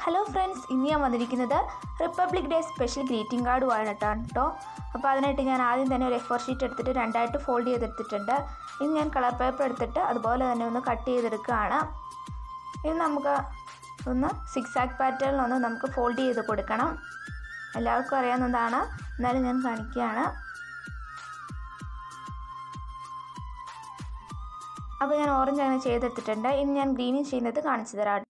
Hello friends, ഇന്ന് ഞാൻ വന്നിരിക്കുന്നത് റിപ്പബ്ലിക് ഡേ സ്പെഷ്യൽ ഗ്രീറ്റിംഗ് കാർഡുമായിട്ടാണ് കേട്ടോ. അപ്പോൾ അതിനായിട്ട് ഞാൻ ആദ്യം തന്നെ ഒരു A4 ഷീറ്റ് എടുത്തിട്ട് രണ്ടായിട്ട് ഫോൾഡ് ചെയ്തെടുത്തിട്ടുണ്ട്. ഇനി ഞാൻ കളർ പേപ്പർ എടുത്തിട്ട് അതുപോലെ തന്നെ ഒന്ന് കട്ട് ചെയ്തെടുക്കുകയാണ്. ഇനി നമുക്ക് ഒന്ന് സിക്സാക് പാറ്റേണിലൊന്ന് നമുക്ക് ഫോൾഡ് ചെയ്ത് കൊടുക്കണം. എല്ലാവർക്കും അറിയാവുന്നതാണ്, എന്നാലും ഞാൻ കാണിക്കുകയാണ്. അപ്പോൾ ഞാൻ ഓറഞ്ച് അങ്ങനെ ചെയ്തെടുത്തിട്ടുണ്ട്. ഇനി ഞാൻ ഗ്രീനിങ് ചെയ്യുന്നത് കാണിച്ചു തരാം.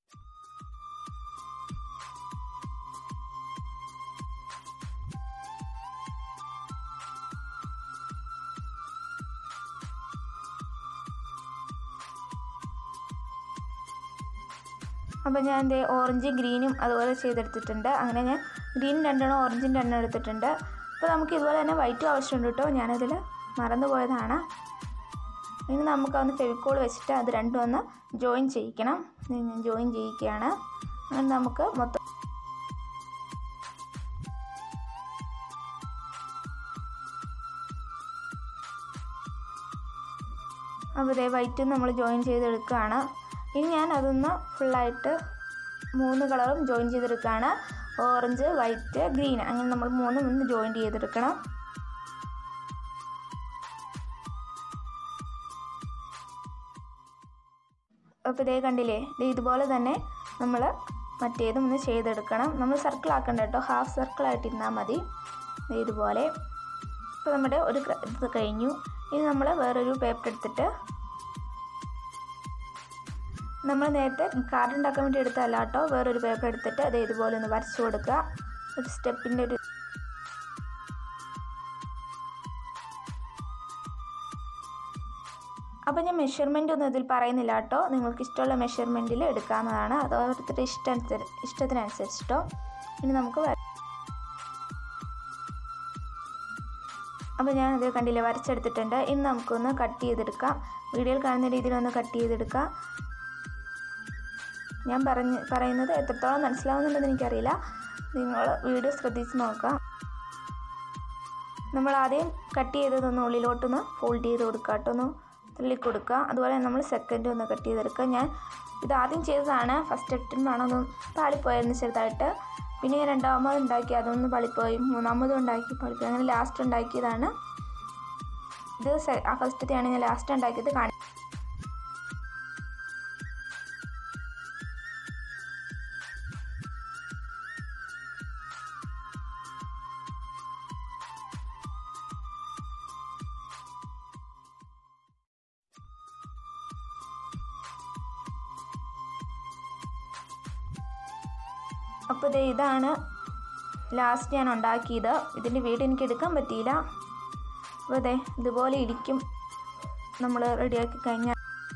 അപ്പോൾ ഞാൻ ഓറഞ്ചും ഗ്രീനും അതുപോലെ ചെയ്തെടുത്തിട്ടുണ്ട്. അങ്ങനെ ഞാൻ ഗ്രീൻ 2 ഓറഞ്ചും 2 എടുത്തിട്ടുണ്ട്. അപ്പോൾ നമുക്ക് ഇതുപോലെ തന്നെ വൈറ്റും ആവശ്യമുണ്ട് കേട്ടോ, ഞാനതിൽ മറന്നു പോയതാണ്. ഇനി നമുക്കൊന്ന് ഫെവിക്കോൾ വെച്ചിട്ട് അത് രണ്ടും ഒന്ന് ജോയിൻ ചെയ്യിക്കണം. ഞാൻ ജോയിൻ ചെയ്യിക്കുകയാണ്. അങ്ങനെ നമുക്ക് മൊത്തം അപ്പോൾ വൈറ്റും നമ്മൾ ജോയിൻ ചെയ്തെടുക്കുകയാണ്. ഇനി ഞാൻ അതൊന്ന് ഫുള്ളായിട്ട് 3 കളറും ജോയിൻ ചെയ്തെടുക്കുകയാണ്. ഓറഞ്ച്, വൈറ്റ്, ഗ്രീൻ, അങ്ങനെ നമ്മൾ 3 ഒന്ന് ജോയിൻ ചെയ്തെടുക്കണം. അപ്പോൾ കണ്ടില്ലേ, ഇതുപോലെ തന്നെ നമ്മൾ മറ്റേതും ഒന്ന് ചെയ്തെടുക്കണം. നമ്മൾ സർക്കിൾ ആക്കണ്ട കേട്ടോ, ഹാഫ് സർക്കിളായിട്ടിരുന്നാൽ മതി. ഇതുപോലെ. ഇപ്പോൾ നമ്മുടെ ഒരു ഇത് കഴിഞ്ഞു. ഇനി നമ്മൾ വേറൊരു പേപ്പർ എടുത്തിട്ട്, നമ്മൾ നേരത്തെ കാർഡ് ഉണ്ടാക്കാൻ വേണ്ടി എടുത്തതല്ല കേട്ടോ, വേറൊരു പേപ്പർ എടുത്തിട്ട് അത് ഇതുപോലെ ഒന്ന് വരച്ചു കൊടുക്കുക. ഒരു സ്റ്റെപ്പിൻ്റെ ഒരു അപ്പോൾ ഞാൻ മെഷർമെൻ്റ് ഒന്നും ഇതിൽ പറയുന്നില്ല കേട്ടോ, നിങ്ങൾക്ക് ഇഷ്ടമുള്ള മെഷർമെൻറ്റിൽ എടുക്കാവുന്നതാണ്. അത് ഓരോരുത്തരുടെ ഇഷ്ടത്തിനനുസരിച്ചിട്ടോ. ഇനി നമുക്ക് അപ്പോൾ ഞാൻ അത് കണ്ടില്ലേ, വരച്ചെടുത്തിട്ടുണ്ട്. ഇനി നമുക്കൊന്ന് കട്ട് ചെയ്തെടുക്കാം. വീഡിയോയിൽ കാണുന്ന രീതിയിലൊന്ന് കട്ട് ചെയ്തെടുക്കാം. ഞാൻ പറയുന്നത് എത്രത്തോളം മനസ്സിലാവുന്നുണ്ടെന്ന് എനിക്കറിയില്ല, നിങ്ങൾ വീഡിയോ ശ്രദ്ധിച്ച് നോക്കാം. നമ്മൾ ആദ്യം കട്ട് ചെയ്തതൊന്ന് ഉള്ളിലോട്ടൊന്ന് ഫോൾഡ് ചെയ്ത് കൊടുക്കുക കേട്ടോ, ഒന്ന് തള്ളിക്കൊടുക്കുക. അതുപോലെ നമ്മൾ സെക്കൻഡ് ഒന്ന് കട്ട് ചെയ്തെടുക്കുക. ഞാൻ ഇത് ആദ്യം ചെയ്തതാണ്, ഫസ്റ്റ് അറ്റംപ്റ്റാണ്, ഒന്ന് പാളിപ്പോയായിരുന്നു ചെറുതായിട്ട്. പിന്നെ ഞാൻ രണ്ടാമത് ഉണ്ടാക്കി, അതൊന്ന് പാളിപ്പോയി. മൂന്നാമതും ഉണ്ടാക്കി പാളിപ്പോയി. അങ്ങനെ ലാസ്റ്റ് ഉണ്ടാക്കിയതാണ് ഇത്. ഫസ്റ്റത്തെയാണ് ഞാൻ ലാസ്റ്റ് ഉണ്ടാക്കിയത്. അപ്പോൾ ഇതാണ് ലാസ്റ്റ് ഞാൻ ഉണ്ടാക്കിയത്. ഇതിൻ്റെ വീഡിയോ എനിക്ക് എടുക്കാൻ പറ്റിയില്ല. അപ്പോൾ ഇതുപോലെ ഇരിക്കും നമ്മൾ റെഡിയാക്കി കഴിഞ്ഞാൽ.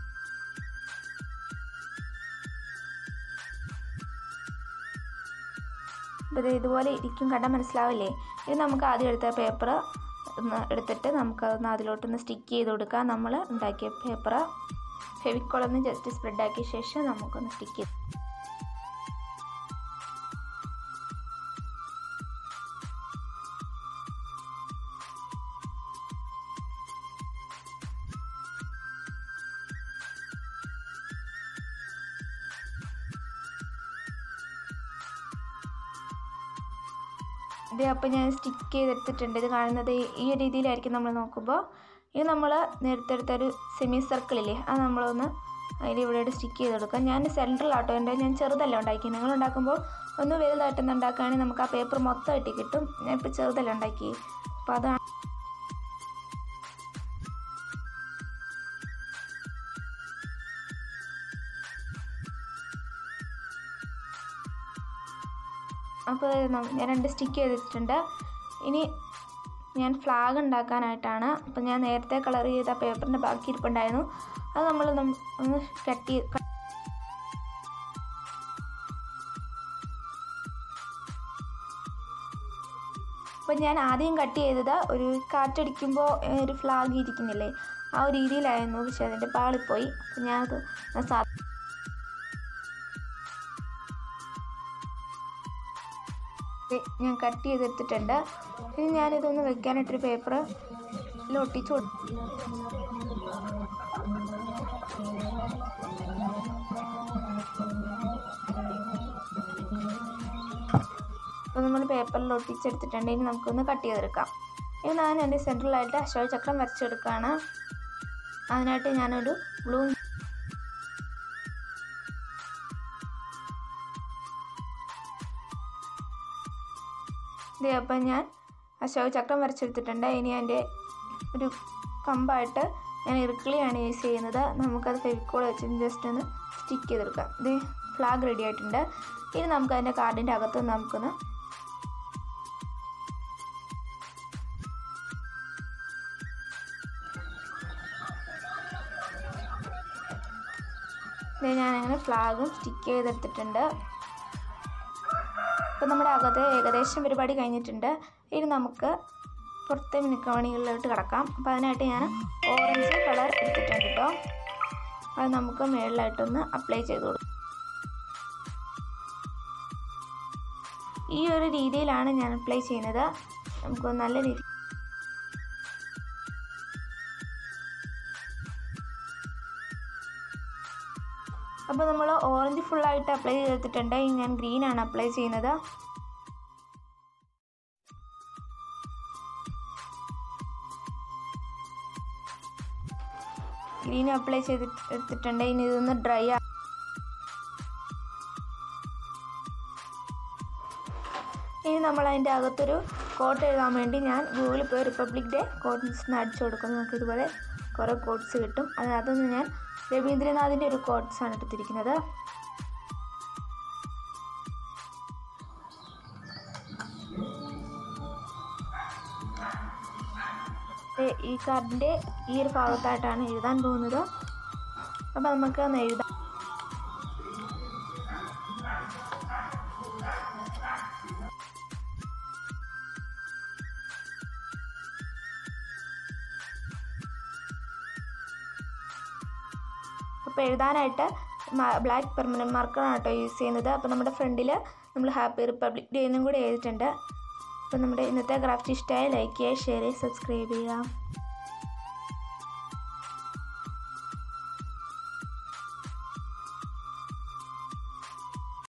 അപ്പോൾ ഇതുപോലെ ഇരിക്കും, കണ്ടാൽ മനസ്സിലാവില്ലേ. ഇത് നമുക്ക് ആദ്യം എടുത്ത പേപ്പർ ഒന്ന് എടുത്തിട്ട് നമുക്കതൊന്ന് അതിലോട്ടൊന്ന് സ്റ്റിക്ക് ചെയ്ത് കൊടുക്കാം. നമ്മൾ ഉണ്ടാക്കിയ പേപ്പർ ഫെവിക്കോളൊന്ന് ജസ്റ്റ് സ്പ്രെഡാക്കിയ ശേഷം നമുക്കൊന്ന് സ്റ്റിക്ക് ചെയ്ത്, അപ്പോൾ ഞാൻ സ്റ്റിക്ക് ചെയ്തെടുത്തിട്ടുണ്ട്. ഇത് കാണുന്നത് ഈ രീതിയിലായിരിക്കും നമ്മൾ നോക്കുമ്പോൾ. ഇത് നമ്മൾ നേരത്തെ എടുത്തൊരു സെമി സർക്കിളില്ലേ, അത് നമ്മളൊന്ന് അതിൽ ഇവിടെ സ്റ്റിക്ക് ചെയ്ത് കൊടുക്കാം. ഞാൻ സെൻട്രലാട്ടോ ഞാൻ ചെറുതല്ല ഉണ്ടാക്കി. നിങ്ങൾ ഉണ്ടാക്കുമ്പോൾ ഒന്ന് വലുതായിട്ടൊന്ന് ഉണ്ടാക്കുകയാണെങ്കിൽ നമുക്ക് ആ പേപ്പർ മൊത്തമായിട്ട് കിട്ടും. ഞാൻ ഇപ്പോൾ ചെറുതല്ല ഉണ്ടാക്കി. അപ്പോൾ അതാണ്. അപ്പോൾ ഞാൻ 2 സ്റ്റിക്ക് ചെയ്തിട്ടുണ്ട്. ഇനി ഞാൻ ഫ്ലാഗ് ഉണ്ടാക്കാനായിട്ടാണ്. അപ്പം ഞാൻ നേരത്തെ കളർ ചെയ്ത പേപ്പറിൻ്റെ ബാക്കി ഇരിപ്പുണ്ടായിരുന്നു, അത് നമ്മൾ ഒന്ന് കട്ട് അപ്പം ഞാൻ ആദ്യം കട്ട് ചെയ്തത് ഒരു കാറ്റടിക്കുമ്പോൾ ഒരു ഫ്ലാഗ് ഇരിക്കുന്നില്ലേ, ആ ഒരു രീതിയിലായിരുന്നു. പക്ഷെ അതിൻ്റെ പാളിപ്പോയി. അപ്പം ഞാനത് ഞാൻ കട്ട് ചെയ്തെടുത്തിട്ടുണ്ട്. ഇനി ഞാനിതൊന്ന് വെക്കാനായിട്ടൊരു പേപ്പർ ഒട്ടിച്ചു കൊടുക്കും. അപ്പോൾ നമ്മൾ പേപ്പറിൽ ഒട്ടിച്ചെടുത്തിട്ടുണ്ട്. ഇനി നമുക്കൊന്ന് കട്ട് ചെയ്തെടുക്കാം. ഇനി ഞാൻ എൻ്റെ സെൻട്രലായിട്ട് അശോകചക്രം വരച്ചെടുക്കുകയാണ്. അതിനായിട്ട് ഞാനൊരു ബ്ലൂ അപ്പം ഞാൻ അശോകചക്രം വരച്ചെടുത്തിട്ടുണ്ട്. ഇനി എൻ്റെ ഒരു കമ്പായിട്ട് ഞാൻ ഇറുക്കിളിയാണ് യൂസ് ചെയ്യുന്നത്. നമുക്കത് ഫെവിക്കോൾ വെച്ച് ജസ്റ്റ് ഒന്ന് സ്റ്റിക്ക് ചെയ്തെടുക്കാം. ഇത് ഫ്ലാഗ് റെഡി ആയിട്ടുണ്ട്. ഇനി നമുക്ക് അതിൻ്റെ കാർഡിൻ്റെ അകത്ത് നമുക്കൊന്ന് ഞാനങ്ങനെ ഫ്ലാഗും സ്റ്റിക്ക് ചെയ്തെടുത്തിട്ടുണ്ട്. ഇപ്പം നമ്മുടെ അകത്ത് ഏകദേശം പരിപാടി കഴിഞ്ഞിട്ടുണ്ട്. ഇനി നമുക്ക് പുറത്തെ മിനുക്കമണികളിലോട്ട് കിടക്കാം. അപ്പോൾ അതിനായിട്ട് ഞാൻ ഓറഞ്ച് കളർ എടുത്തിട്ടുണ്ട് കേട്ടോ. അത് നമുക്ക് മുകളിലായിട്ടൊന്ന് അപ്ലൈ ചെയ്ത് കൊടുക്കും. ഈ ഒരു രീതിയിലാണ് ഞാൻ അപ്ലൈ ചെയ്യുന്നത്. നമുക്ക് നല്ല രീതി അപ്പോൾ നമ്മൾ ഓറഞ്ച് ഫുള്ളായിട്ട് അപ്ലൈ ചെയ്തിട്ടുണ്ട്. ഇനി ഞാൻ ഗ്രീനാണ് അപ്ലൈ ചെയ്യുന്നത്. ഗ്രീൻ അപ്ലൈ ചെയ്തെടുത്തിട്ടുണ്ട്. ഇനി ഇതൊന്ന് ഡ്രൈ ഇനി നമ്മൾ അതിൻ്റെ അകത്തൊരു കോട്ട് എഴുതാൻ വേണ്ടി ഞാൻ ഗൂഗിളിൽ പോയി റിപ്പബ്ലിക് ഡേ കോട്ട്സ് അടിച്ചു കൊടുക്കും. നമുക്ക് ഇതുപോലെ കുറേ കോട്ട്സ് കിട്ടും. അതിനകത്തുനിന്ന് ഞാൻ രവീന്ദ്രനാഥിൻ്റെ ഒരു കോട്ട്സാണ് എടുത്തിരിക്കുന്നത്. ഈ കാർഡിൻ്റെ ഈ ഒരു ഭാഗത്തായിട്ടാണ് എഴുതാൻ പോകുന്നത്. അപ്പോൾ നമുക്ക് ഒന്ന് എഴുതാം. അപ്പോൾ എഴുതാനായിട്ട് ബ്ലാക്ക് പെർമനൻറ്റ് മാർക്കറാണ് കേട്ടോ യൂസ് ചെയ്യുന്നത്. അപ്പോൾ നമ്മുടെ ഫ്രണ്ടിൽ നമ്മൾ ഹാപ്പി റിപ്പബ്ലിക് ഡേ എന്നും കൂടി എഴുതിയിട്ടുണ്ട്. അപ്പോൾ നമ്മുടെ ഇന്നത്തെ ക്രാഫ്റ്റ് ഇഷ്ടമായി ലൈക്ക് ചെയ്യുക, ഷെയർ ചെയ്യുക, സബ്സ്ക്രൈബ് ചെയ്യുക.